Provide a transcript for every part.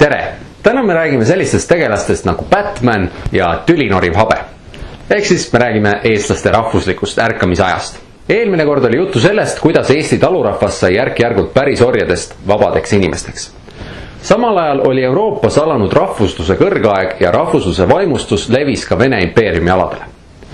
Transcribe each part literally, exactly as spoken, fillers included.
tere! Täna me räägime sellistest tegelastest nagu Batman ja tülinoriv habe. Ehk siis me räägime eestlaste rahvuslikust ärkamisajast. Eelmine kord oli juttu sellest, kuidas Eesti talurahvas sai järk-järgult pärisorjadest vabadeks inimesteks. Samal ajal oli Euroopas alanud rahvusluse kõrgaeg ja rahvusluse vaimustus levis ka Vene impeeriumi aladele.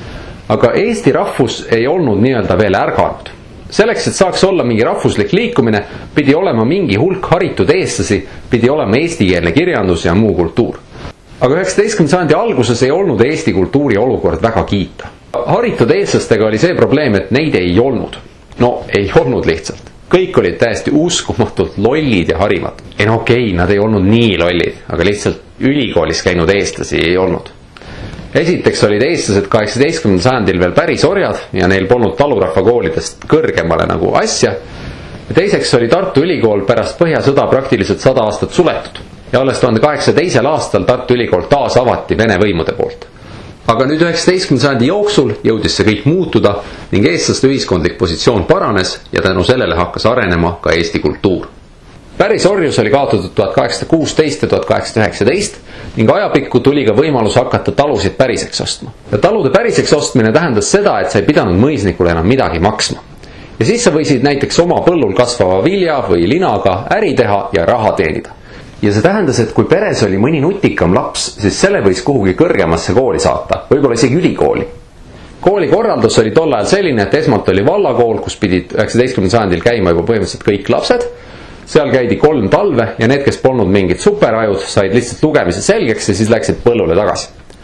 Aga Eesti rahvus ei olnud nii-öelda veel ärganud. Selleks, et saaks olla mingi rahvuslik liikumine, pidi olema mingi hulk haritud eestlasi, pidi olema eestikeelne kirjandus ja muu kultuur. Aga üheksateistkümnenda sajandi alguses ei olnud Eesti kultuuri olukord väga kiita. Haritud eestlastega oli see probleem, et neid ei olnud. No, ei olnud lihtsalt. Kõik olid täiesti uskumatult lollid ja harimad. Ei no okei, nad ei olnud nii lollid, aga lihtsalt ülikoolis käinud eestlasi ei olnud. Esiteks olid eestlased kaheksateistkümnendal sajandil veel päris orjad ja neil polnud talurahva koolidest kõrgemale nagu asja. Ja teiseks oli Tartu Ülikool pärast Põhjasõda praktiliselt sada aastat suletud. Ja alles tuhande kaheksasaja teisel aastal Tartu Ülikool taas avati Vene võimude poolt. Aga nüüd üheksateistkümnenda sajandi jooksul jõudis see kõik muutuda ning eestlaste ühiskondlik positsioon paranes ja tänu sellele hakkas arenema ka Eesti kultuur. Pärisorjus oli kaotatud tuhat kaheksasada kuusteist ja tuhat kaheksasada üheksateist ning ajapikku tuli ka võimalus hakata talusid päriseks ostma. Ja talude päriseks ostmine tähendas seda, et sa ei pidanud mõisnikule enam midagi maksma. Ja siis sa võisid näiteks oma põllul kasvava vilja või linaga äri teha ja raha teenida. Ja see tähendas, et kui peres oli mõni nutikam laps, siis selle võis kuhugi kõrgemasse kooli saata, võib-olla isegi ülikooli. Kooli korraldus oli tol ajal selline, et esmalt oli vallakool, kus pidid üheksateistkümnendal sajandil käima juba põhimõtteliselt kõik lapsed. Seal käidi kolm talve ja need, kes polnud mingid superajud, said lihtsalt lugemise selgeks ja siis läksid põllule tagasi.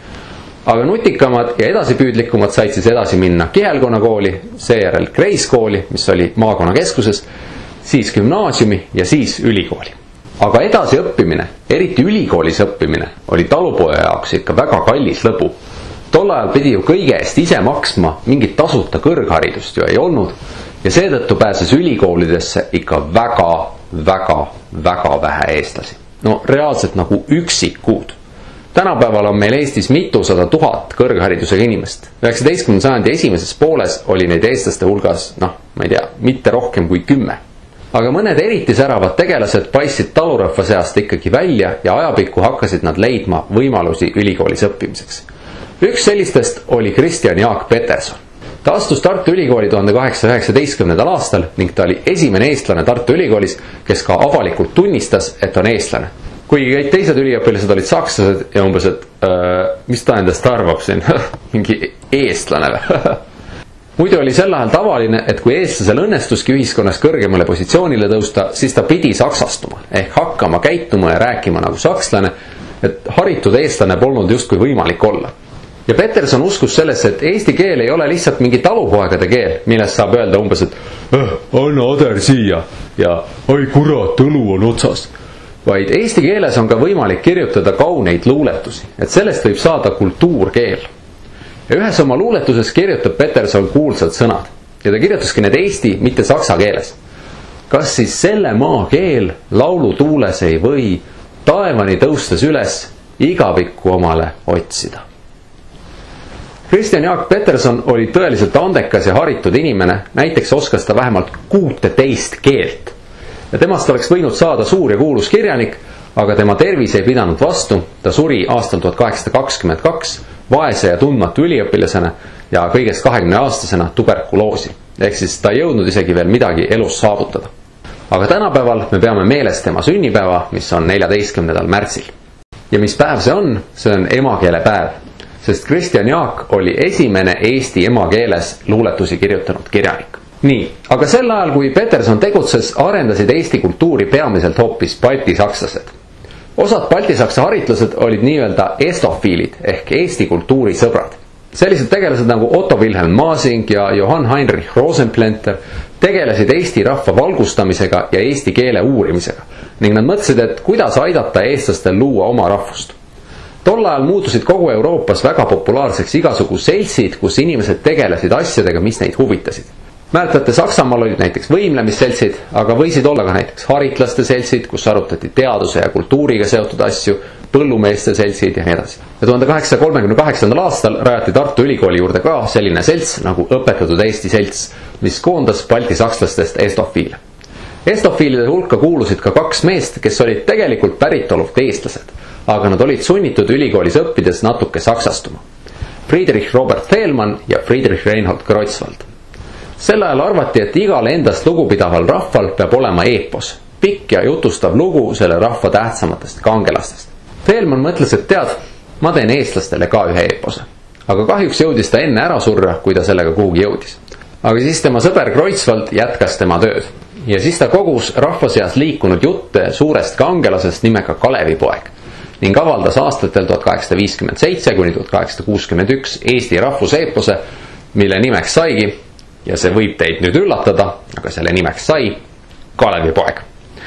Aga nutikamad ja edasipüüdlikumad said siis edasi minna Kihelkonna kooli, seejärel Kreiskooli, mis oli maakonna keskuses, siis gümnaasiumi ja siis ülikooli. Aga edasi õppimine, eriti ülikoolis õppimine, oli talupoja jaoks ikka väga kallis lõbu. Tol ajal pidi ju kõige eest ise maksma, mingit tasuta kõrgharidust ju ei olnud ja seetõttu pääses ülikoolidesse ikka väga, väga, väga vähe eestlasi. No reaalselt nagu üksikud. Tänapäeval on meil Eestis mitusada tuhat kõrgharidusega inimest. üheksateistkümnenda sajandi esimeses pooles oli neid eestlaste hulgas, noh, ma ei tea, mitte rohkem kui kümme. Aga mõned eriti säravad tegelased paistsid talurahva seast ikkagi välja ja ajapikku hakkasid nad leidma võimalusi ülikoolis õppimiseks. Üks sellistest oli Kristjan Jaak Peterson. Ta astus Tartu Ülikooli tuhande kaheksasaja üheksateistkümnendal aastal ning ta oli esimene eestlane Tartu Ülikoolis, kes ka avalikult tunnistas, et on eestlane. Kuigi kõik teised üliõpilased olid sakslased ja umbes, et äh, mis ta endast arvab siin, mingi eestlane või? Muidu oli sel ajal tavaline, et kui eestlasel õnnestuski ühiskonnas kõrgemale positsioonile tõusta, siis ta pidi saksastuma, ehk hakkama käituma ja rääkima nagu sakslane, et haritud eestlane polnud justkui võimalik olla. Ja Peterson uskus sellesse, et eesti keel ei ole lihtsalt mingi talupoegade keel, millest saab öelda umbes, et äh, anna ader siia ja oi kurat, õlu on otsas. Vaid eesti keeles on ka võimalik kirjutada kauneid luuletusi, et sellest võib saada kultuurkeel. Ja ühes oma luuletuses kirjutab Peterson kuulsad sõnad ja ta kirjutaski need eesti, mitte saksa keeles. Kas siis selle maa keel laulu tuules ei või taevani tõustes üles igavikku omale otsida? Kristjan Jaak Peterson oli tõeliselt andekas ja haritud inimene, näiteks oskas ta vähemalt kuuteteist keelt. Ja temast oleks võinud saada suur ja kuulus kirjanik, aga tema tervis ei pidanud vastu, ta suri aastal tuhat kaheksasada kakskümmend kaks vaese ja tundmatu üliõpilasena ja kõigest kahekümne aastasena tuberkuloosi. Ehk siis ta ei jõudnud isegi veel midagi elus saavutada. Aga tänapäeval me peame meeles tema sünnipäeva, mis on neljateistkümnendal märtsil. Ja mis päev see on? See on emakeele päev. Sest Kristjan Jaak oli esimene eesti emakeeles luuletusi kirjutanud kirjanik. Nii, aga sel ajal, kui Peterson tegutses, arendasid Eesti kultuuri peamiselt hoopis baltisakslased. Osad baltisaksa haritlased olid nii-öelda estofiilid ehk Eesti kultuuri sõbrad. Sellised tegelased nagu Otto Wilhelm Masing ja Johann Heinrich Rosenplanter tegelesid Eesti rahva valgustamisega ja eesti keele uurimisega ning nad mõtlesid, et kuidas aidata eestlastel luua oma rahvust. Tol ajal muutusid kogu Euroopas väga populaarseks igasugu seltsid, kus inimesed tegelesid asjadega, mis neid huvitasid. Mäletate, Saksamaal olid näiteks võimlemisseltsid, aga võisid olla ka näiteks haritlaste seltsid, kus arutati teaduse ja kultuuriga seotud asju, põllumeeste seltsid ja nii edasi. Ja tuhande kaheksasaja kolmekümne kaheksandal aastal rajati Tartu Ülikooli juurde ka selline selts nagu Õpetatud Eesti selts, mis koondas baltisakslastest estofiile. Estofiilide hulka kuulusid ka kaks meest, kes olid tegelikult päritolult eestlased, aga nad olid sunnitud ülikoolis õppides natuke saksastuma. Friedrich Robert Theelmann ja Friedrich Reinhold Kreutzwald. Sel ajal arvati, et igal endast lugupidaval rahval peab olema eepos, pikk ja jutustav lugu selle rahva tähtsamatest kangelastest. Theelmann mõtles, et tead, ma teen eestlastele ka ühe eepose. Aga kahjuks jõudis ta enne ära surra, kui ta sellega kuhugi jõudis. Aga siis tema sõber Kreutzwald jätkas tema tööd. Ja siis ta kogus rahva seas liikunud jutte suurest kangelasest nimega Kalevipoeg ning avaldas aastatel tuhat kaheksasada viiskümmend seitse kuni tuhat kaheksasada kuuskümmend üks Eesti rahvuseepose, mille nimeks saigi, ja see võib teid nüüd üllatada, aga selle nimeks sai Kalevipoeg.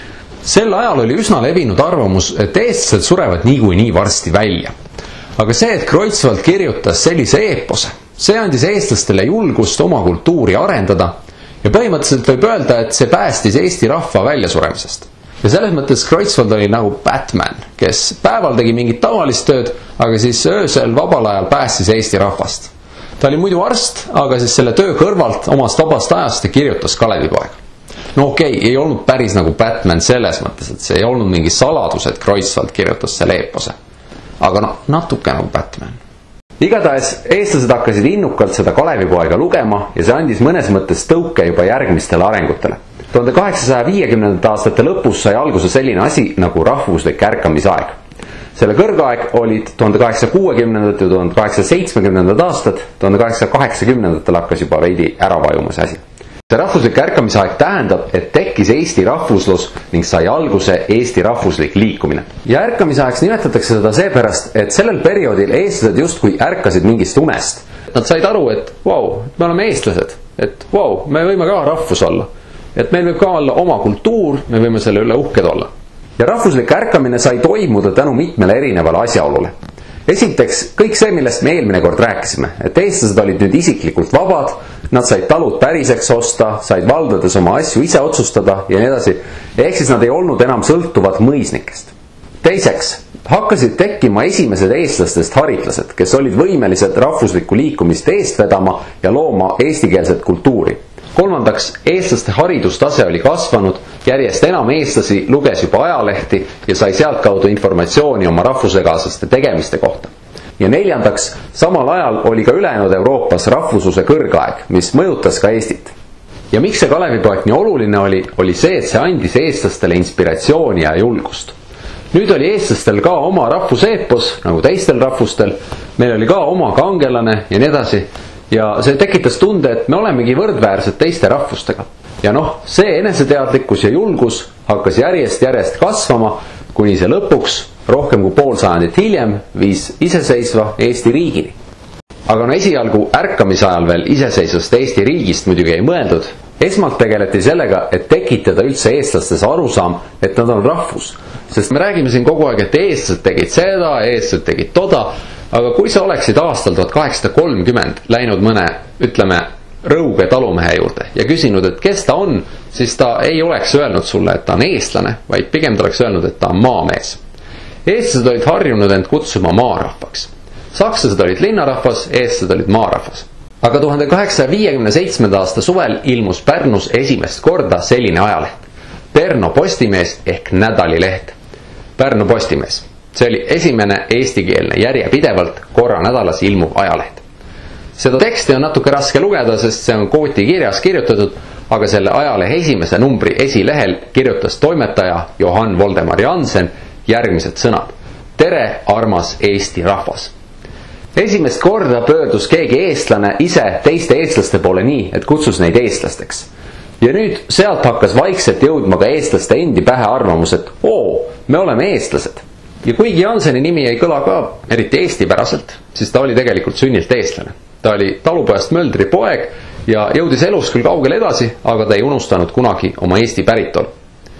Sel ajal oli üsna levinud arvamus, et eestlased surevad niikuinii varsti välja. Aga see, et Kreutzwald kirjutas sellise eepose, see andis eestlastele julgust oma kultuuri arendada ja põhimõtteliselt võib öelda, et see päästis Eesti rahva väljasuremisest. Ja selles mõttes Kreutzwald oli nagu Batman, kes päeval tegi mingit tavalist tööd, aga siis öösel vabal ajal päästis Eesti rahvast. Ta oli muidu arst, aga siis selle töö kõrvalt omast vabast ajast kirjutas Kalevipoeg. No okei, okay, ei olnud päris nagu Batman selles mõttes, et see ei olnud mingi saladus, et Kreutzwald kirjutas selle eepose. Aga no, natuke nagu Batman. Igatahes eestlased hakkasid innukalt seda Kalevipoega lugema ja see andis mõnes mõttes tõuke juba järgmistele arengutele. tuhande kaheksasaja viiekümnendate aastate lõpus sai alguse selline asi nagu rahvuslik ärkamisaeg. Selle kõrgaeg olid tuhande kaheksasaja kuuekümnendate ja tuhande kaheksasaja seitsmekümnendate aastad, tuhande kaheksasaja kaheksakümnendatel hakkas juba veidi ära vajuma see asi. See rahvuslik ärkamisaeg tähendab, et tekkis Eesti rahvuslus ning sai alguse Eesti rahvuslik liikumine. Ja ärkamisaegs nimetatakse seda seepärast, et sellel perioodil eestlased justkui ärkasid mingist unest. Nad said aru, et wow, me oleme eestlased, et wow, me võime ka rahvus olla. Et meil võib ka olla oma kultuur, me võime selle üle uhked olla. Ja rahvuslik ärkamine sai toimuda tänu mitmele erinevale asjaolule. Esiteks, kõik see, millest me eelmine kord rääkisime, et eestlased olid nüüd isiklikult vabad, nad said talud päriseks osta, said valdades oma asju ise otsustada ja nii edasi, ehk siis nad ei olnud enam sõltuvad mõisnikest. Teiseks, hakkasid tekkima esimesed eestlastest haritlased, kes olid võimelised rahvuslikku liikumist eest vedama ja looma eestikeelset kultuuri. Kolmandaks, eestlaste haridustase oli kasvanud, järjest enam eestlasi luges juba ajalehti ja sai sealt kaudu informatsiooni oma rahvusekaaslaste tegemiste kohta. Ja neljandaks, samal ajal oli ka ülejäänud Euroopas rahvusluse kõrgaeg, mis mõjutas ka Eestit. Ja miks see Kalevipoeg nii oluline oli, oli see, et see andis eestlastele inspiratsiooni ja julgust. Nüüd oli eestlastel ka oma rahvuseepos, nagu teistel rahvustel, meil oli ka oma kangelane ja nii edasi. Ja see tekitas tunde, et me olemegi võrdväärsed teiste rahvustega. Ja noh, see eneseteadlikkus ja julgus hakkas järjest järjest kasvama, kuni see lõpuks, rohkem kui pool sajandit hiljem, viis iseseisva Eesti riigini. Aga no esialgu ärkamise ajal veel iseseisvast Eesti riigist muidugi ei mõeldud. Esmalt tegeleti sellega, et tekitada üldse eestlastes arusaam, et nad on rahvus. Sest me räägime siin kogu aeg, et eestlased tegid seda, eestlased tegid toda, aga kui sa oleksid aastal tuhat kaheksasada kolmkümmend läinud mõne, ütleme, rõuge talumehe juurde ja küsinud, et kes ta on, siis ta ei oleks öelnud sulle, et ta on eestlane, vaid pigem ta oleks öelnud, et ta on maamees. Eestlased olid harjunud end kutsuma maarahvaks. Sakslased olid linnarahvas, eestlased olid maarahvas. Aga tuhande kaheksasaja viiekümne seitsmenda aasta suvel ilmus Pärnus esimest korda selline ajaleht. Pärnu Postimees ehk nädalileht. Pärnu Postimees. See oli esimene eestikeelne järjepidevalt korra nädalas ilmuv ajaleht. Seda teksti on natuke raske lugeda, sest see on kooti kirjas kirjutatud, aga selle ajalehe esimese numbri esilehel kirjutas toimetaja Johann Voldemar Jansen järgmised sõnad. Tere, armas Eesti rahvas! Esimest korda pöördus keegi eestlane ise teiste eestlaste poole nii, et kutsus neid eestlasteks. Ja nüüd sealt hakkas vaikselt jõudma ka eestlaste endi pähe arvamus, et oo, me oleme eestlased. Ja kuigi Janseni nimi ei kõla ka eriti eestipäraselt, siis ta oli tegelikult sünnilt eestlane. Ta oli talupojast Möldri poeg ja jõudis elus küll kaugel edasi, aga ta ei unustanud kunagi oma Eesti päritolu.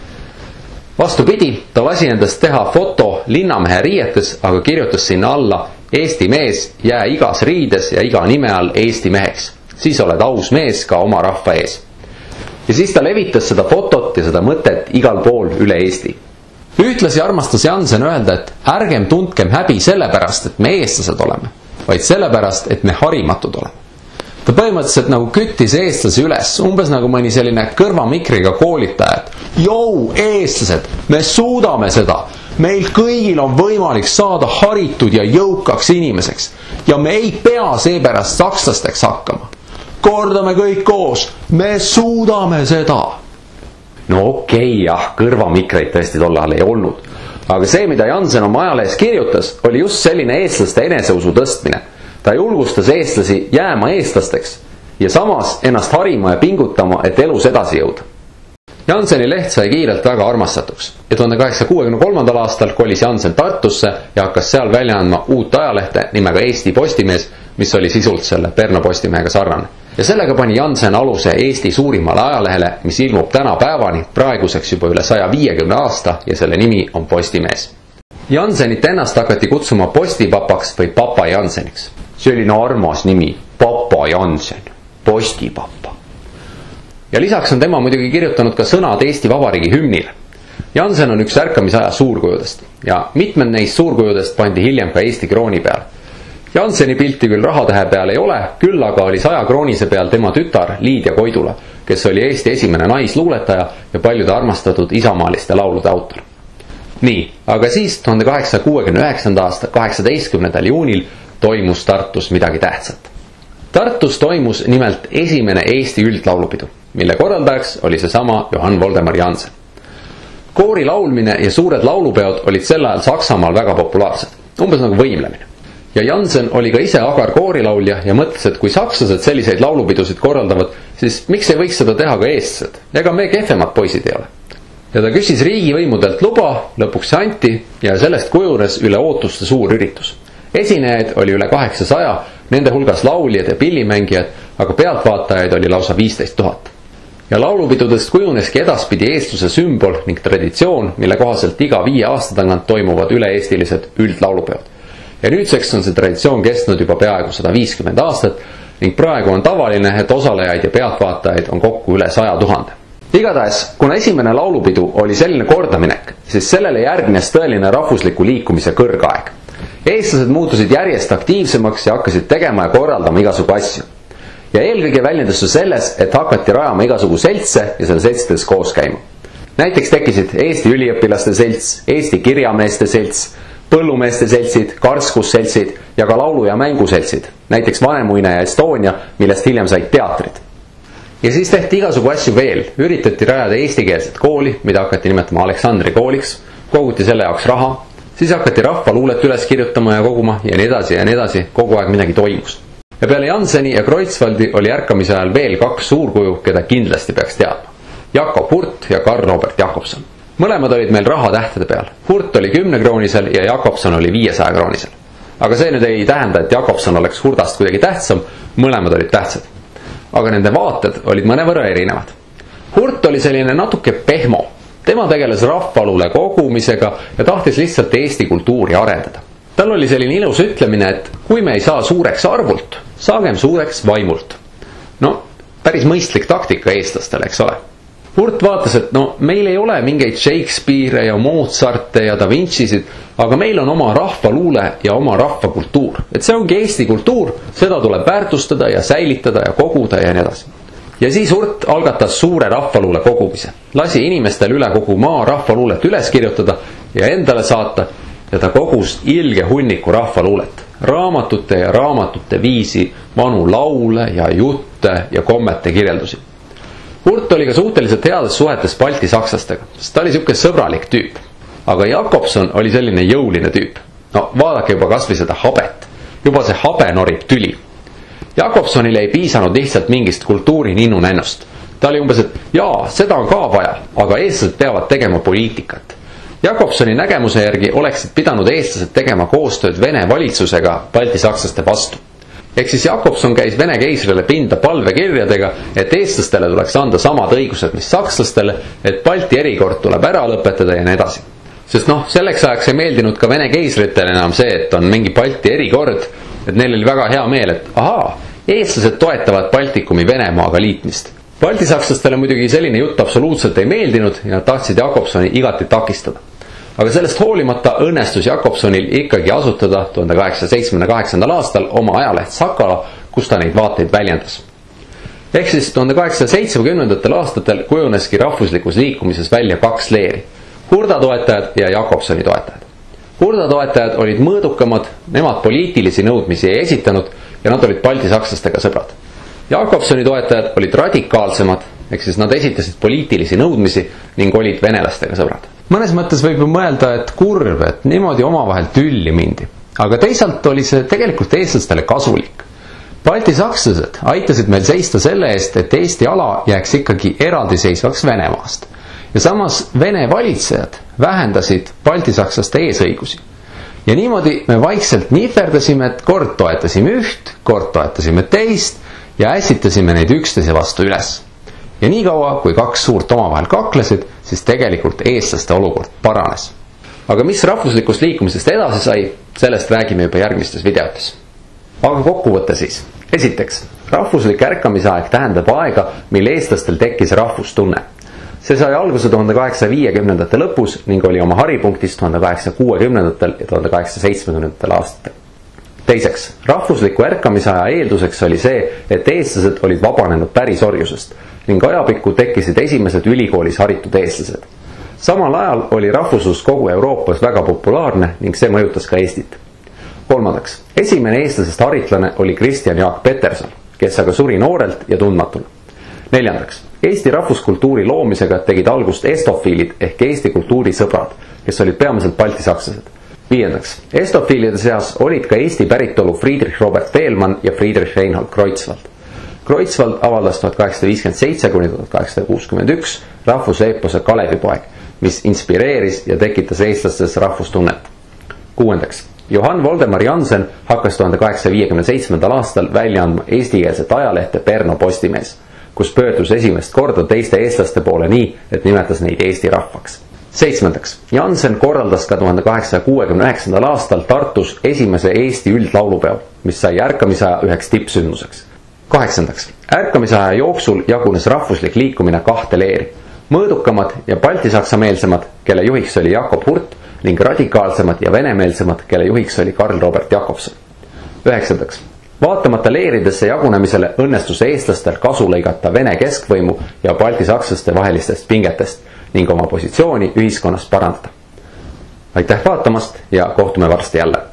Vastupidi, ta lasi endast teha foto linnamehe riietes, aga kirjutas sinna alla Eesti mees, jää igas riides ja iga nime all Eesti meheks. Siis oled aus mees ka oma rahva ees. Ja siis ta levitas seda fotot ja seda mõtet igal pool üle Eesti. Ühtlasi armastas Jansen öelda, et ärgem tundkem häbi sellepärast, et me eestlased oleme, vaid sellepärast, et me harimatud oleme. Ta põhimõtteliselt nagu küttis eestlasi üles, umbes nagu mõni selline kõrvamikriga koolitaja, et Jou, eestlased, me suudame seda. Meil kõigil on võimalik saada haritud ja jõukaks inimeseks. Ja me ei pea seepärast sakslasteks hakkama. Kordame kõik koos, me suudame seda. No okei, okay, jah, kõrvamikreid tõesti tollal ei olnud. Aga see, mida Jansen oma ajalehes kirjutas, oli just selline eestlaste eneseusu tõstmine. Ta julgustas eestlasi jääma eestlasteks ja samas ennast harima ja pingutama, et elus edasi jõuda. Janseni leht sai kiirelt väga armastatuks ja tuhande kaheksasaja kuuekümne kolmandal aastal kolis Jansen Tartusse ja hakkas seal välja andma uut ajalehte nimega Eesti Postimees, mis oli sisult selle Pärnu Postimehega sarnane. Ja sellega pani Jansen aluse Eesti suurimale ajalehele, mis ilmub täna päevani, praeguseks juba üle saja viiekümne aasta ja selle nimi on Postimees. Jansenit ennast hakati kutsuma postipapaks või papa Janseniks. Selline armas nimi, papa Jansen, postipappa. Ja lisaks on tema muidugi kirjutanud ka sõnad Eesti Vabariigi hümnile. Jansen on üks ärkamisaja suurkujudest ja mitmed neist suurkujudest pandi hiljem ka Eesti krooni peal. Janseni pilti küll rahatähe peal ei ole, küll aga oli saja kroonise peal tema tütar Liidia Koidula, kes oli Eesti esimene naisluuletaja ja paljude armastatud isamaaliste laulude autor. Nii, aga siis tuhande kaheksasaja kuuekümne üheksanda aasta kaheksateistkümnendal juunil toimus Tartus midagi tähtsat. Tartus toimus nimelt esimene Eesti üldlaulupidu, mille korraldajaks oli seesama Johann Voldemar Jansen. Koori laulmine ja suured laulupeod olid sel ajal Saksamaal väga populaarsed, umbes nagu võimlemine. Ja Jansen oli ka ise agar koorilaulja ja mõtles, et kui sakslased selliseid laulupidusid korraldavad, siis miks ei võiks seda teha ka eestlased? Ega me kehvemad poisid ei ole. Ja ta küsis riigivõimudelt luba, lõpuks see anti ja sellest kujunes üle ootuste suur üritus. Esinejaid oli üle kaheksasaja, nende hulgas lauljad ja pillimängijad, aga pealtvaatajaid oli lausa viisteist tuhat. Ja laulupidudest kujuneski edaspidi eestluse sümbol ning traditsioon, mille kohaselt iga viie aasta tagant toimuvad üle-eestilised üldlaulupeod. Ja nüüdseks on see traditsioon kestnud juba peaaegu sada viiskümmend aastat ning praegu on tavaline, et osalejaid ja pealtvaatajaid on kokku üle saja tuhande. Igatahes, kuna esimene laulupidu oli selline kordaminek, siis sellele järgnes tõeline rahvusliku liikumise kõrgaeg. Eestlased muutusid järjest aktiivsemaks ja hakkasid tegema ja korraldama igasugu asju. Ja eelkõige väljendus see selles, et hakati rajama igasugu seltse ja selle seltsides koos käima. Näiteks tekkisid Eesti üliõpilaste selts, Eesti kirjameeste selts, põllumeeste seltsid, karskusseltsid ja ka laulu- ja mänguseltsid, näiteks Vanemuine ja Estonia, millest hiljem said teatrid. Ja siis tehti igasugu asju veel, üritati rajada eestikeelset kooli, mida hakati nimetama Aleksandri kooliks, koguti selle jaoks raha, siis hakati rahvaluulet üles kirjutama ja koguma ja nii edasi ja nii edasi, kogu aeg midagi toimus. Ja peale Janseni ja Kreutzwaldi oli ärkamise ajal veel kaks suurkuju, keda kindlasti peaks teadma. Jakob Hurt ja Karl Robert Jakobson. Mõlemad olid meil rahatähtede peal. Hurt oli kümnekroonisel ja Jakobson oli viiesaja kroonisel. Aga see nüüd ei tähenda, et Jakobson oleks Hurdast kuidagi tähtsam, mõlemad olid tähtsad. Aga nende vaated olid mõnevõrra erinevad. Hurt oli selline natuke pehmo. Tema tegeles rahvaluule kogumisega ja tahtis lihtsalt Eesti kultuuri arendada. Tal oli selline ilus ütlemine, et kui me ei saa suureks arvult, saagem suureks vaimult. No, päris mõistlik taktika eestlastele, eks ole. Hurt vaatas, et no meil ei ole mingeid Shakespeare ja Mozarte ja Da Vincisid, aga meil on oma rahvaluule ja oma rahvakultuur. Et see ongi Eesti kultuur, seda tuleb väärtustada ja säilitada ja koguda ja nii edasi. Ja siis Hurt algatas suure rahvaluule kogumise. Lasi inimestel üle kogu maa rahvaluulet üles kirjutada ja endale saata ja ta kogus ilge hunniku rahvaluulet. Raamatute ja raamatute viisi vanu laule ja jutte ja kommete kirjeldusi. Hurt oli ka suhteliselt heades suhetes balti-sakslastega, sest ta oli siuke sõbralik tüüp. Aga Jakobson oli selline jõuline tüüp. No vaadake juba kasvõi seda habet. Juba see habe norib tüli. Jakobsonile ei piisanud lihtsalt mingist kultuuri ninnu nennust. Ta oli umbes, et jaa, seda on ka vaja, aga eestlased peavad tegema poliitikat. Jakobsoni nägemuse järgi oleksid pidanud eestlased tegema koostööd Vene valitsusega balti-sakslaste vastu. Ehk siis Jakobson käis Vene keisrile pinda palvekirjadega, et eestlastele tuleks anda samad õigused, mis sakslastele, et Balti erikord tuleb ära lõpetada ja nii edasi. Sest noh, selleks ajaks ei meeldinud ka Vene keisritele enam see, et on mingi Balti erikord, et neil oli väga hea meel, et ahaa, eestlased toetavad Baltikumi Venemaaga liitmist. Balti-sakslastele muidugi selline jutt absoluutselt ei meeldinud ja tahtsid Jakobsoni igati takistada. Aga sellest hoolimata õnnestus Jakobsonil ikkagi asutada tuhande kaheksasaja seitsmekümne kaheksandal aastal oma ajaleht Sakala, kus ta neid vaateid väljendas. Ehk siis tuhande kaheksasaja seitsmekümnendatel aastatel kujuneski rahvuslikus liikumises välja kaks leeri. Hurda toetajad ja Jakobsoni toetajad. Hurda toetajad olid mõõdukamad, nemad poliitilisi nõudmisi ei esitanud ja nad olid baltisakslastega sõbrad. Jakobsoni toetajad olid radikaalsemad, ehk siis nad esitasid poliitilisi nõudmisi ning olid venelastega sõbrad. Mõnes mõttes võib ju mõelda, et kurv, et niimoodi omavahel tülli mindi. Aga teisalt oli see tegelikult eestlastele kasulik. Baltisakslased aitasid meil seista selle eest, et Eesti ala jääks ikkagi eraldiseisvaks Venemaast. Ja samas Vene valitsejad vähendasid baltisakslaste eesõigusi. Ja niimoodi me vaikselt nihverdasime, et kord toetasime üht, kord toetasime teist ja ässitasime neid üksteise vastu üles. Ja nii kaua, kui kaks suurt omavahel kaklesid, siis tegelikult eestlaste olukord paranes. Aga mis rahvuslikust liikumisest edasi sai, sellest räägime juba järgmistes videotes. Aga kokkuvõte siis. Esiteks, rahvuslik ärkamisaeg tähendab aega, mil eestlastel tekkis rahvustunne. See sai alguse tuhande kaheksasaja viiekümnendate lõpus ning oli oma haripunktis tuhande kaheksasaja kuuekümnendatel ja tuhande kaheksasaja seitsmekümnendatel aastatel. Teiseks, rahvusliku ärkamisaja eelduseks oli see, et eestlased olid vabanenud pärisorjusest ning ajapikku tekkisid esimesed ülikoolis haritud eestlased. Samal ajal oli rahvuslus kogu Euroopas väga populaarne ning see mõjutas ka Eestit. Kolmandaks, esimene eestlasest haritlane oli Kristjan Jaak Peterson, kes aga suri noorelt ja tundmatuna. Neljandaks, Eesti rahvuskultuuri loomisega tegid algust estofiilid ehk Eesti kultuuri sõbrad, kes olid peamiselt baltisakslased. Viiendaks, estofiilide seas olid ka Eesti päritolu Friedrich Robert Fehlmann ja Friedrich Reinhold Kreutzwald. Kreutzwald avaldas tuhat kaheksasada viiskümmend seitse kuni tuhat kaheksasada kuuskümmend üks rahvuseepose Kalevipoeg, mis inspireeris ja tekitas eestlastes rahvustunnet. Kuuendaks, Johann Voldemar Jansen hakkas tuhande kaheksasaja viiekümne seitsmendal aastal välja andma eestikeelset ajalehte Perno Postimees, kus pöördus esimest korda teiste eestlaste poole nii, et nimetas neid Eesti rahvaks. Seitsmendaks, Jansen korraldas ka tuhande kaheksasaja kuuekümne üheksandal aastal Tartus esimese Eesti üldlaulupeo, mis sai ärkamisaja üheks tippsündmuseks. Kaheksandaks, ärkamisaja jooksul jagunes rahvuslik liikumine kahte leeri. Mõõdukamad ja baltisaksameelsemad, kelle juhiks oli Jakob Hurt, ning radikaalsemad ja venemeelsemad, kelle juhiks oli Karl Robert Jakobson. Üheksandaks, vaatamata leeridesse jagunemisele õnnestus eestlastel kasu lõigata Vene keskvõimu ja baltisakslaste vahelistest pingetest ning oma positsiooni ühiskonnas parandada. Aitäh vaatamast ja kohtume varsti jälle!